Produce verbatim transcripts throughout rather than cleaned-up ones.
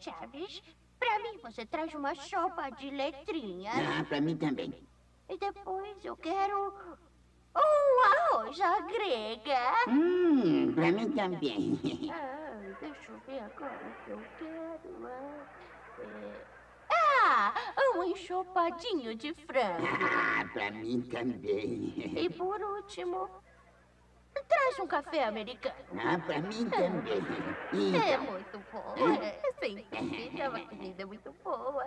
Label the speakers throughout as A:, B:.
A: Chaves. Pra mim, você traz uma sopa de letrinhas.
B: Ah, pra mim também.
A: E depois eu quero um arroz à grega.
B: Hum, pra mim também.
A: Ah, deixa eu ver agora o que eu quero. É... Ah, um ensopadinho de frango.
B: Ah, pra mim também.
A: E por último, traz um café americano.
B: Ah, pra mim também.
A: É
B: Então,
A: muito bom. É, sem dúvida, é uma comida muito boa.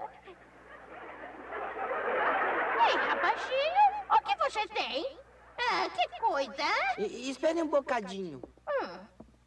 A: Ei, rapazinho, o que você tem? Ah, que coisa?
C: E, espere um bocadinho.
A: Hum.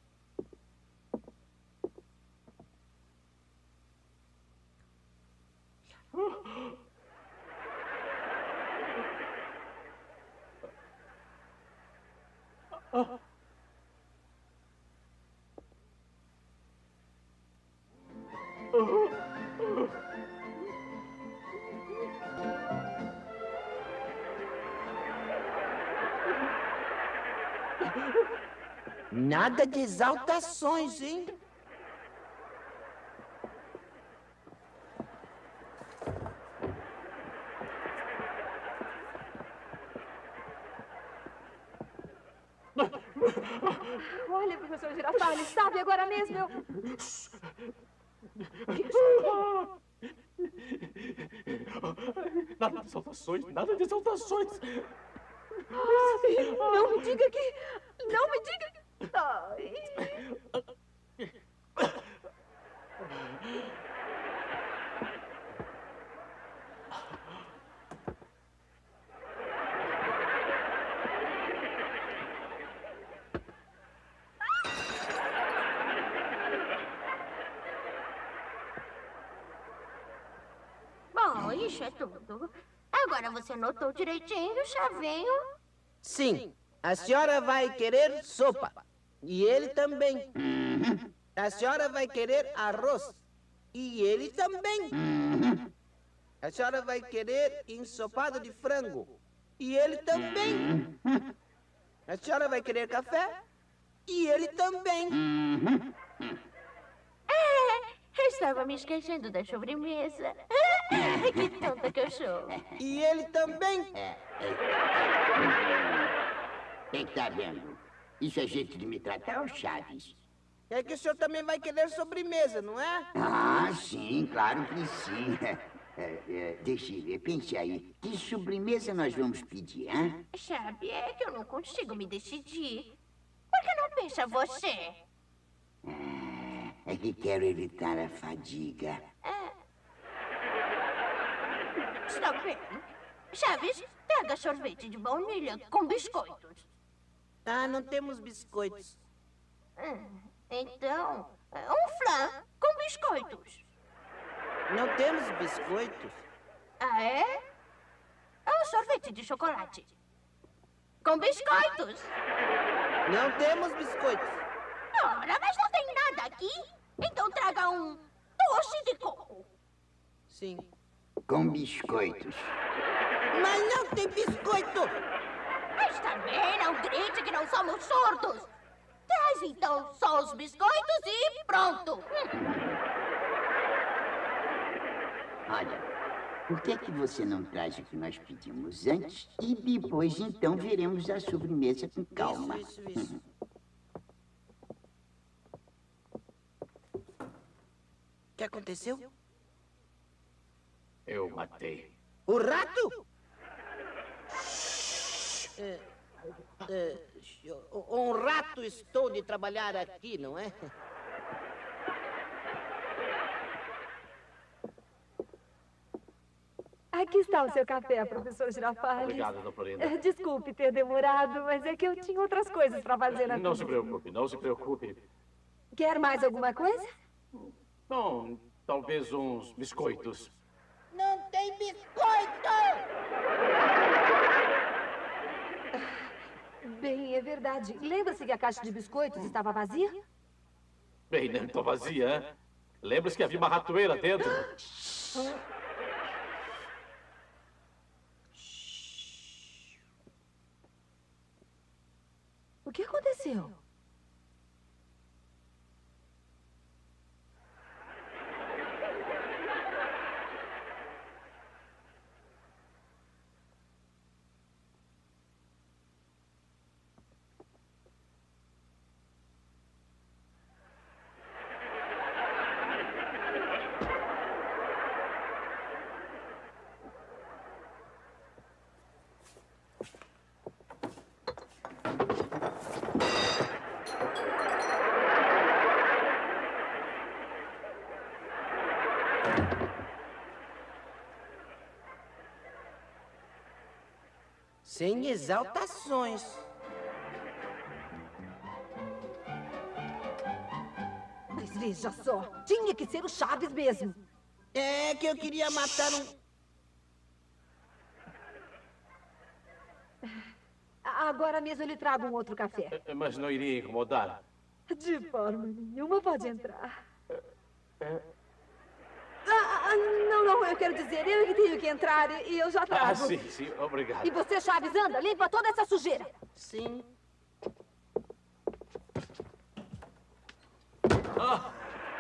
C: Nada de exaltações, hein?
D: Olha, professor Girafales, sabe, agora mesmo eu...
E: Nada de exaltações, nada de exaltações.
D: Ai, não me diga que... Não me diga que... Ai.
A: Bom, isso é tudo. Agora você notou direitinho, chavinho?
C: Sim, a senhora vai querer sopa. E ele também. A senhora vai querer arroz. E ele também. A senhora vai querer ensopado de frango. E ele também. A senhora vai querer café. E ele também.
A: É, estava me esquecendo da sobremesa. Que tonta que eu sou.
C: E ele também.
B: Quem tá vendo? Isso é jeito de me tratar, ô Chaves?
C: É que o senhor também vai querer sobremesa, não é?
B: Ah, sim, claro que sim. É, é, deixa eu ver, pense aí. Que sobremesa nós vamos pedir, hein?
A: Sabe, é que eu não consigo me decidir. Por que não pensa você?
B: Ah, é que quero evitar a fadiga.
A: É. Está bem. Chaves, pega sorvete de baunilha com biscoitos.
C: Ah, não temos biscoitos.
A: Hum, então, um flan com biscoitos.
C: Não temos biscoitos.
A: Ah, é? Um sorvete de chocolate. Com biscoitos.
C: Não temos biscoitos.
A: Ora, mas não tem nada aqui. Então traga um doce de coco.
C: Sim.
B: Com biscoitos.
C: Mas não tem biscoito.
A: Está bem, não grite que não somos surdos. Traz então só os biscoitos e pronto. Hum.
B: Olha, por que é que você não traz o que nós pedimos antes e depois, então, veremos a sobremesa com calma?
C: Isso, isso, isso. O que aconteceu?
E: Eu matei.
C: O rato? É, é, um rato estou de trabalhar aqui, não é?
D: Aqui está o seu café, professor Girafales.
E: Obrigado, dona Florinda.
D: É, desculpe ter demorado, mas é que eu tinha outras coisas para fazer na
E: Não se
D: cozinha.
E: preocupe, não se preocupe.
D: Quer mais alguma coisa?
E: Bom, talvez uns biscoitos.
C: Não tem biscoito!
D: Bem, é verdade. Lembra-se que a caixa de biscoitos estava vazia?
E: Bem, não estou vazia, hein? Lembra-se que havia uma ratoeira dentro?
D: O que aconteceu?
C: Sem exaltações.
D: Mas veja só, tinha que ser o Chaves mesmo.
C: É que eu queria matar um...
D: Agora mesmo eu lhe trago um outro café.
E: É, mas não iria incomodar.
D: De forma nenhuma, pode entrar. Ah, não, não, eu quero dizer, eu que tenho que entrar e eu já trago.
E: Ah, sim, sim, obrigado.
D: E você, Chaves, anda, limpa toda essa sujeira.
C: Sim.
E: Ah!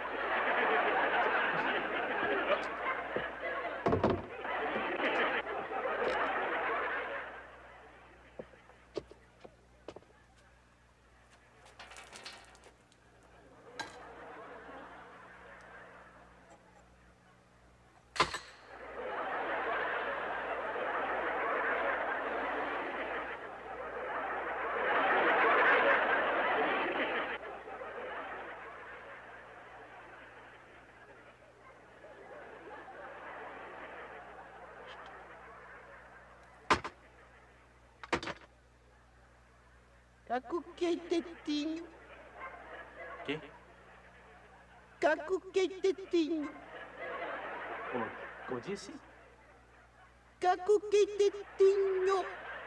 C: Cacuquei tetinho.
E: Quê?
C: Cacuquei tetinho.
E: Como, como disse?
C: Cacuquei tetinho.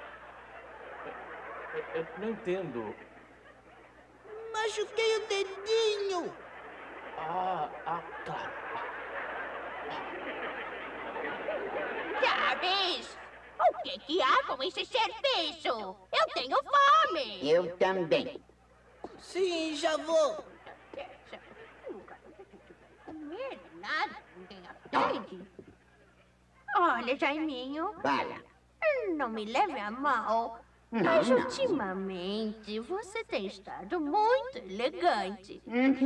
E: Eu, eu não entendo.
C: Machuquei o dedinho.
E: Ah, ah, claro.
A: Chaves! O que que há com esse serviço? Eu tenho fome!
B: Eu também.
C: Sim, já vou.
A: Comer nada, ninguém atende. Olha, Jaiminho,
B: Fala.
A: não me leve a mal,
B: Não,
A: mas
B: não.
A: ultimamente você tem estado muito elegante.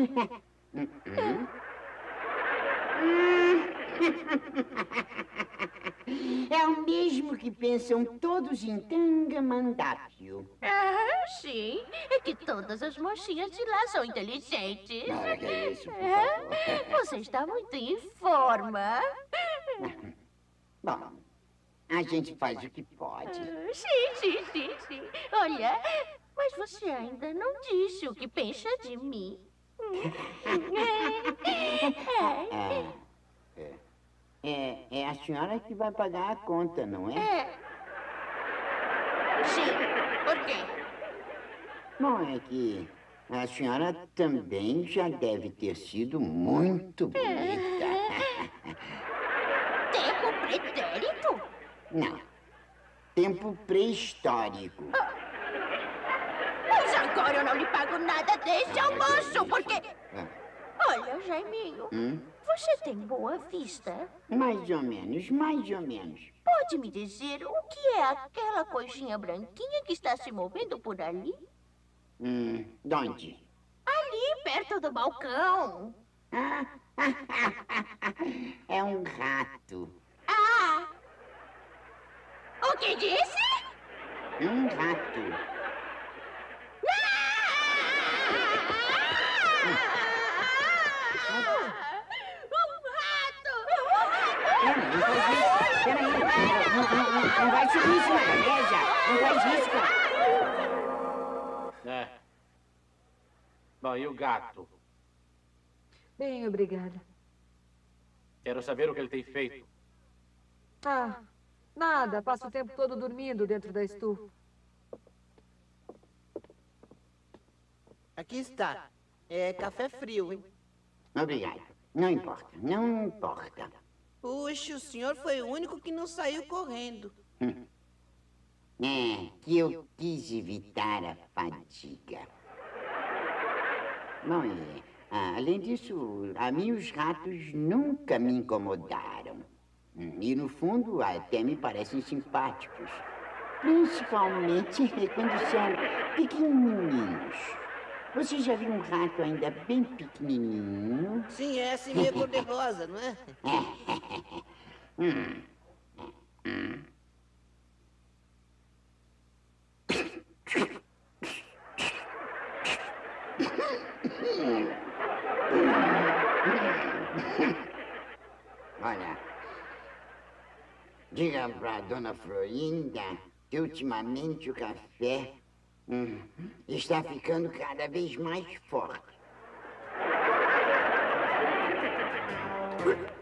B: É o mesmo que pensam todos em Tangamandápio.
A: Ah, sim, é que todas as mocinhas de lá são inteligentes.
B: Ah, que é isso, por
A: É,
B: favor.
A: você está muito em forma.
B: Bom, a gente faz o que pode.
A: Ah, sim, sim, sim, sim. Olha, mas você ainda não disse o que pensa de mim. É,
B: É, é, é a senhora que vai pagar a conta, não é?
A: é. Sim, por quê?
B: Bom, é que a senhora também já deve ter sido muito bonita.
A: Tempo pretérito?
B: Não. Tempo pré-histórico.
A: Mas agora eu não lhe pago nada desse almoço, porque...
B: Ah,
A: Olha, Jaiminho,
B: hum?
A: você tem boa vista?
B: Mais ou menos, mais ou menos.
A: Pode me dizer o que é aquela coisinha branquinha que está se movendo por ali?
B: Hum, de onde?
A: Ali, perto do balcão.
B: É um rato.
A: Ah! O que disse?
B: Um rato.
A: Um rato!
B: Peraí, não faz isso. Peraí. Não, não, não, não vai subir isso, cara. Veja. Não faz isso, cara.
E: É. Bom, e o gato?
D: Bem, obrigada.
E: Quero saber o que ele tem feito.
D: Ah, nada. Passo o tempo todo dormindo dentro da estufa.
C: Aqui está. É café frio, hein?
B: Obrigado. Não importa, não importa.
C: Puxa, o senhor foi o único que não saiu correndo.
B: É, que eu quis evitar a fadiga. Bom, e, ah, além disso, a mim os ratos nunca me incomodaram. Hum, E, no fundo, até me parecem simpáticos. Principalmente quando são pequenininhos. Você já viu um rato ainda bem pequenininho?
C: Sim, é assim meio cor-de-rosa, não é?
B: Hum. Hum. Olha, diga pra dona Florinda que ultimamente o café hum, está ficando cada vez mais forte.